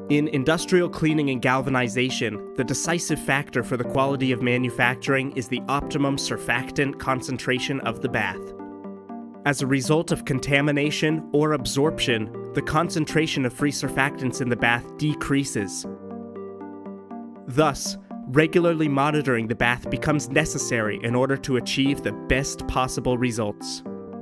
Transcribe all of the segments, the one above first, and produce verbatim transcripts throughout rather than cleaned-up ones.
In industrial cleaning and galvanization, the decisive factor for the quality of manufacturing is the optimum surfactant concentration of the bath. As a result of contamination or absorption, the concentration of free surfactants in the bath decreases. Thus, regularly monitoring the bath becomes necessary in order to achieve the best possible results.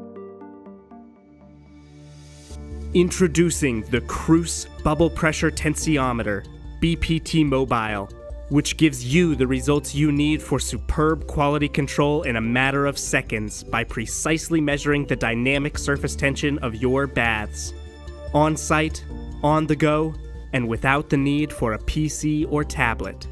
Introducing the Cruise Bubble Pressure Tensiometer, B P T Mobile, which gives you the results you need for superb quality control in a matter of seconds by precisely measuring the dynamic surface tension of your baths, on-site, on the go, and without the need for a P C or tablet.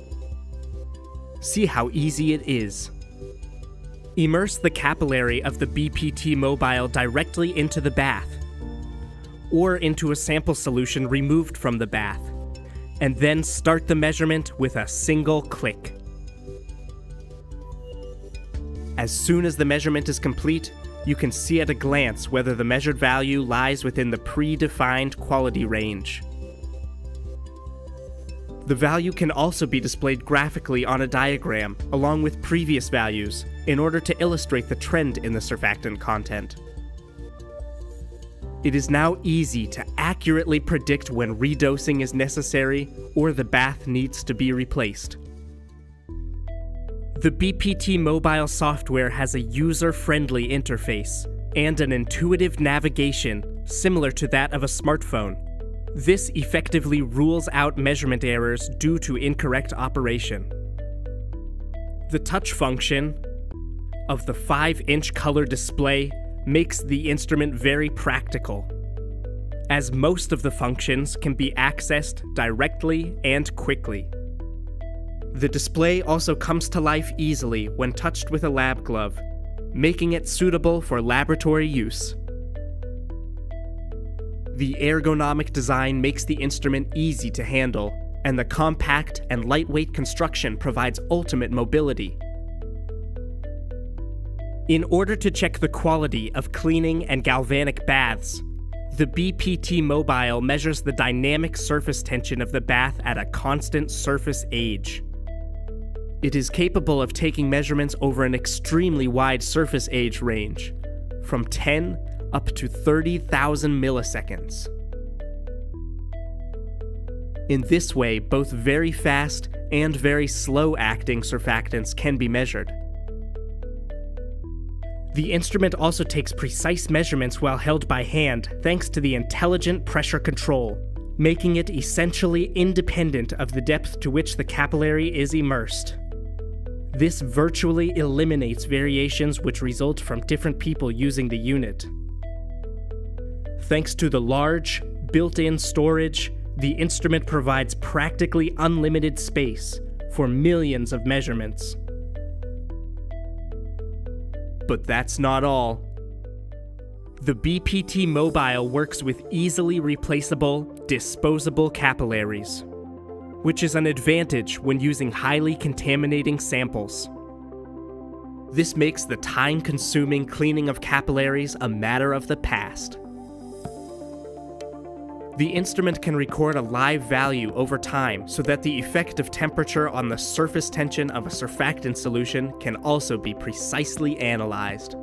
See how easy it is. Immerse the capillary of the B P T Mobile directly into the bath, or into a sample solution removed from the bath, and then start the measurement with a single click. As soon as the measurement is complete, you can see at a glance whether the measured value lies within the predefined quality range. The value can also be displayed graphically on a diagram, along with previous values, in order to illustrate the trend in the surfactant content. It is now easy to accurately predict when redosing is necessary or the bath needs to be replaced. The B P T Mobile software has a user-friendly interface and an intuitive navigation similar to that of a smartphone. This effectively rules out measurement errors due to incorrect operation. The touch function of the five inch color display makes the instrument very practical, as most of the functions can be accessed directly and quickly. The display also comes to life easily when touched with a lab glove, making it suitable for laboratory use. The ergonomic design makes the instrument easy to handle, and the compact and lightweight construction provides ultimate mobility. In order to check the quality of cleaning and galvanic baths, the B P T Mobile measures the dynamic surface tension of the bath at a constant surface age. It is capable of taking measurements over an extremely wide surface age range, from ten up to thirty thousand milliseconds. In this way, both very fast and very slow-acting surfactants can be measured. The instrument also takes precise measurements while held by hand thanks to the intelligent pressure control, making it essentially independent of the depth to which the capillary is immersed. This virtually eliminates variations which result from different people using the unit. Thanks to the large, built-in storage, the instrument provides practically unlimited space for millions of measurements. But that's not all. The B P T Mobile works with easily replaceable, disposable capillaries, which is an advantage when using highly contaminating samples. This makes the time-consuming cleaning of capillaries a matter of the past. The instrument can record a live value over time so that the effect of temperature on the surface tension of a surfactant solution can also be precisely analyzed.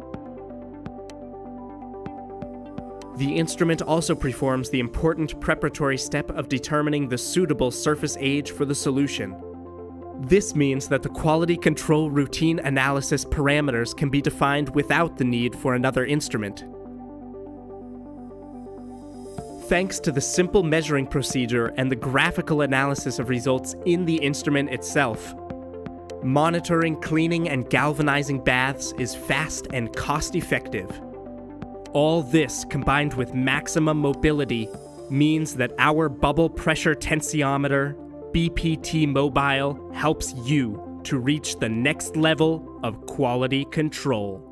The instrument also performs the important preparatory step of determining the suitable surface age for the solution. This means that the quality control routine analysis parameters can be defined without the need for another instrument. Thanks to the simple measuring procedure and the graphical analysis of results in the instrument itself, monitoring, cleaning, and galvanizing baths is fast and cost-effective. All this, combined with maximum mobility, means that our Bubble Pressure Tensiometer, B P T Mobile, helps you to reach the next level of quality control.